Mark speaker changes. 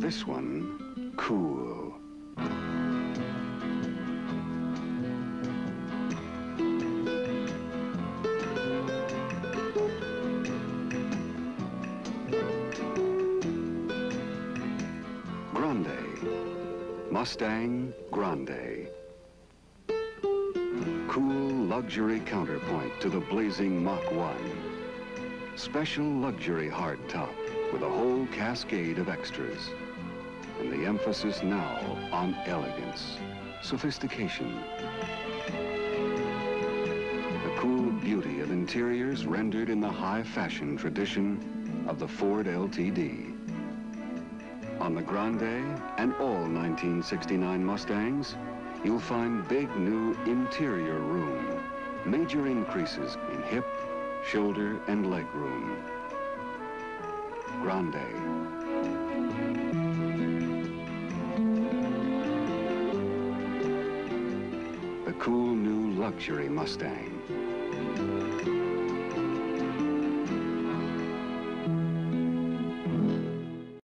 Speaker 1: This one, cool. Grande. Mustang Grande. Cool luxury counterpoint to the blazing Mach 1. Special luxury hardtop with a whole cascade of extras. And the emphasis now on elegance, sophistication. The cool beauty of interiors rendered in the high fashion tradition of the Ford LTD. On the Grande and all 1969 Mustangs, you'll find big new interior room, major increases in hip, shoulder, and leg room. Grande. The cool new luxury Mustang.